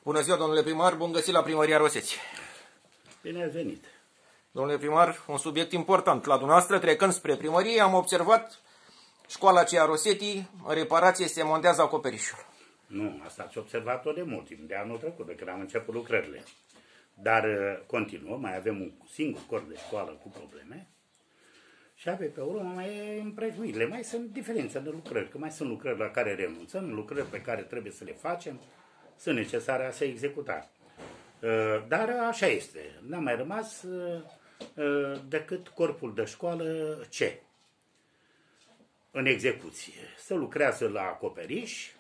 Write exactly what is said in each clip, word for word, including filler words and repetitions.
Bună ziua, domnule primar, bun găsit la Primăria Roseți. Bine ați venit. Domnule primar, un subiect important. La dumneavoastră, trecând spre primărie, am observat școala aceea Rosetii, în reparație se montează acoperișul. Nu, asta ați observat-o de mult timp, de anul trecut, de când am început lucrările. Dar continuăm, mai avem un singur corp de școală cu probleme și apoi pe urmă mai e împrejmuirile. Mai sunt diferențe de lucrări, că mai sunt lucrări la care renunțăm, lucrări pe care trebuie să le facem, sunt necesare a se executa. Dar așa este, n-a mai rămas decât corpul de școală C în execuție. Se lucrează la acoperiș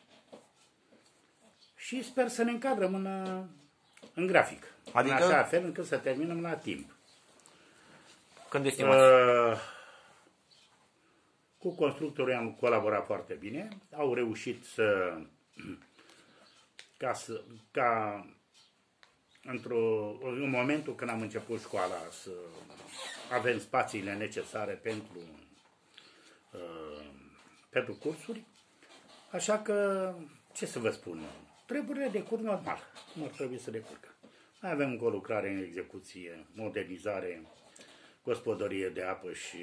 și sper să ne încadrăm în, în grafic. Adică? În așa fel încât să terminăm la timp. Când estimați? Uh, cu constructorii am colaborat foarte bine. Au reușit să ca, să, ca într-o, în momentul când am început școala să avem spațiile necesare pentru, uh, pentru cursuri. Așa că, ce să vă spun, treburile decurg normal, nu ar trebui să decurgă. Mai avem încă o lucrare în execuție, modernizare, gospodărie de apă și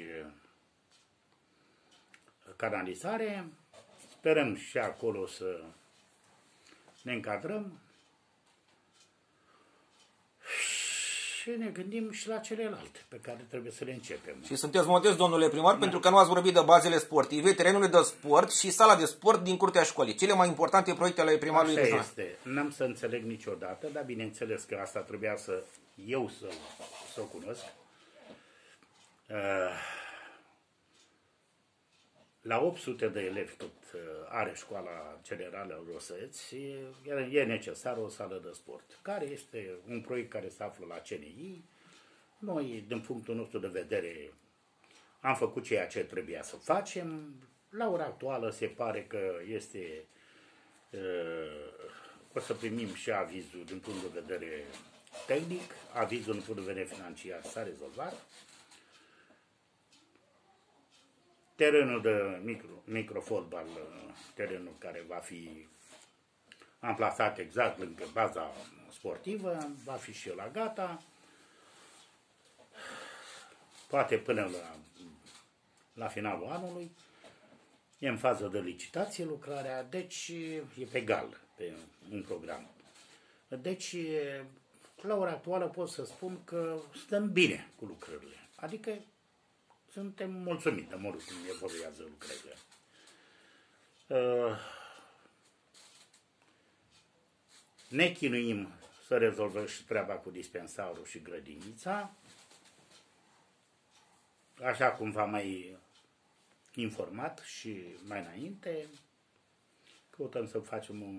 canalizare. Sperăm și acolo să ne încadrăm și ne gândim și la celelalte pe care trebuie să le începem. Și sunteți modest, domnule primar, da. Pentru că nu ați vorbit de bazele sportive, terenurile de sport și sala de sport din curtea școlii. Cele mai importante proiecte ale primarului regional. Așa este. N-am să înțeleg niciodată, dar bineînțeles că asta trebuia să eu să, să o cunosc. La opt sute de elevi cât are școala generală Roseți, e necesară o sală de sport, care este un proiect care se află la C N I. Noi, din punctul nostru de vedere, am făcut ceea ce trebuia să facem. La ora actuală se pare că este, o să primim și avizul din punct de vedere tehnic, avizul din punct de vedere financiar s-a rezolvat. Terenul de micro, microfotbal, terenul care va fi amplasat exact lângă baza sportivă, va fi și la gata. Poate până la, la finalul anului. E în fază de licitație lucrarea, deci e pe gal, pe un program. Deci, la ora actuală pot să spun că stăm bine cu lucrările. Adică suntem mulțumiți de modul cum evoluează lucrările. Uh, ne chinuim să rezolvăm și treaba cu dispensarul și grădinița. Așa cum v-am mai informat și mai înainte, căutăm să facem un,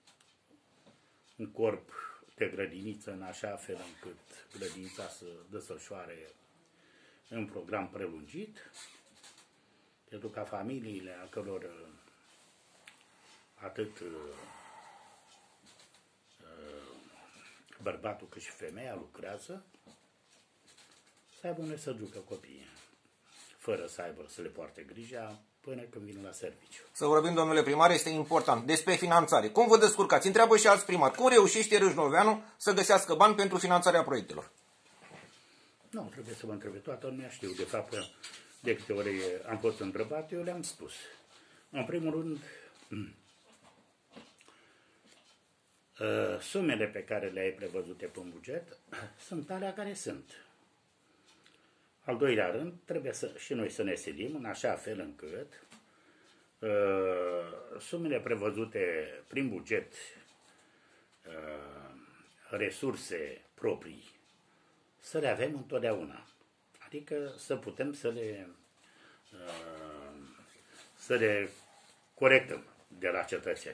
un corp de grădiniță în așa fel încât grădinița să desfășoare în program prelungit, pentru ca familiile a căror atât bărbatul cât și femeia lucrează, să aibă unde să ducă copiii, fără să aibă să le poarte grija până când vin la serviciu. Să vorbim, domnule primar, este important. Despre finanțare. Cum vă descurcați? Întreabă și alți primari. Cum reușește Râșnoveanu să găsească bani pentru finanțarea proiectelor? Nu, trebuie să mă întrebe toată lumea, știu. De fapt, de câte ori am fost întrebat, eu le-am spus. În primul rând, sumele pe care le-ai prevăzute pe un buget sunt alea care sunt. Al doilea rând, trebuie să, și noi să ne silim în așa fel încât sumele prevăzute prin buget, resurse proprii, să le avem întotdeauna. Adică să putem să le, să le corectăm de la cetățeni.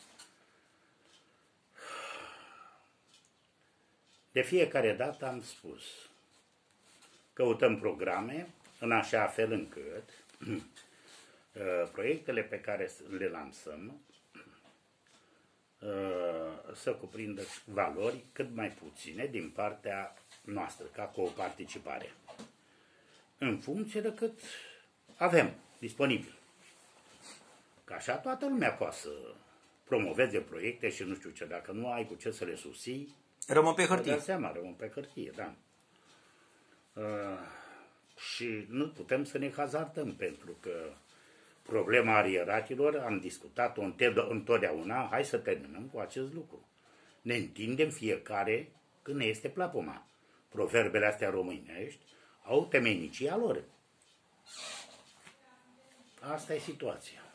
De fiecare dată am spus, căutăm programe în așa fel încât proiectele pe care le lansăm să cuprindă valori cât mai puține din partea noastră, ca coparticipare, în funcție de cât avem disponibil. Că așa toată lumea poate să promoveze proiecte și nu știu ce. Dacă nu ai cu ce să le susții, Rămân pe hârtie. dați seama, rămân pe hârtie, da. Uh, și nu putem să ne hazardăm, pentru că problema arieratilor am discutat-o întotdeauna, hai să terminăm cu acest lucru. Ne întindem fiecare când ne este plapuma. Proverbele astea românești au temeinicia lor. Asta e situația.